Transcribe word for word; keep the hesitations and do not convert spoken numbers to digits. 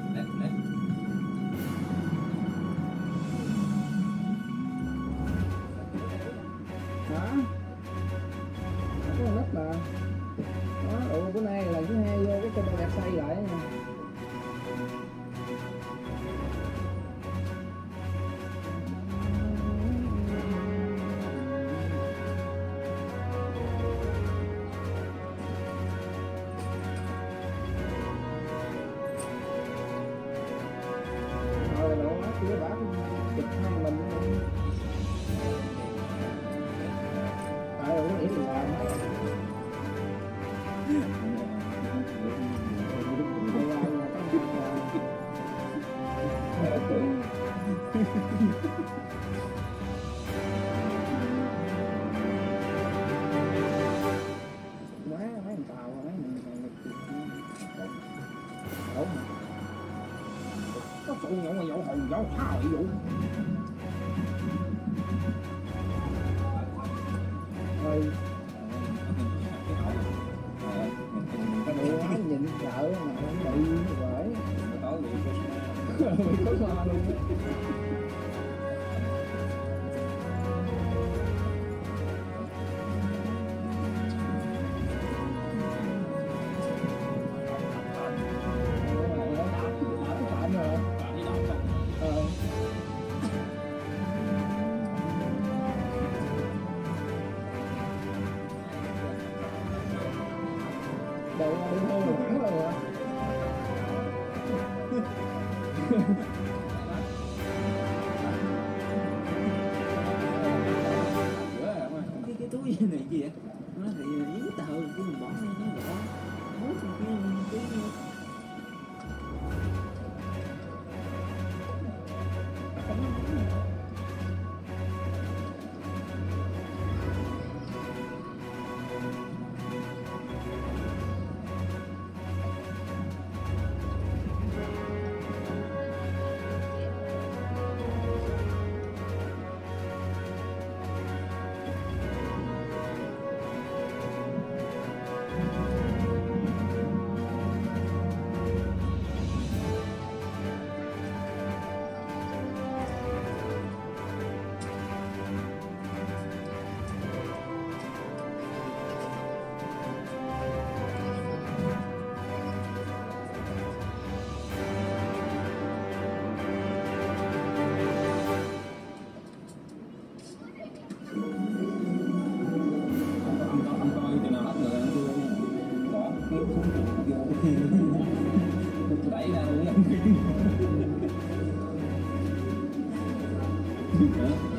Hả? Có con nít mà. Đó, ủa bữa nay lần thứ hai vô cái combo đẹp xây lại nha. Rồi lộ á, kia bả chụp hai mình luôn. Tại ủa nghĩ gì làm á. Quá mấy thằng tàu mấy mình còn có phụ nhậu mà nhậu hồn nhậu thao vậy vụ thôi cái đồ quá nhìn sợ mà nó bị bởi tối bị có xoa luôn. Đồ đi hô là thẳng luôn hả? cái cái túi này gì vậy? Nó thì giấy tờ cái mình bỏ ra nó bỏ hút cái cái đẩy ra luôn.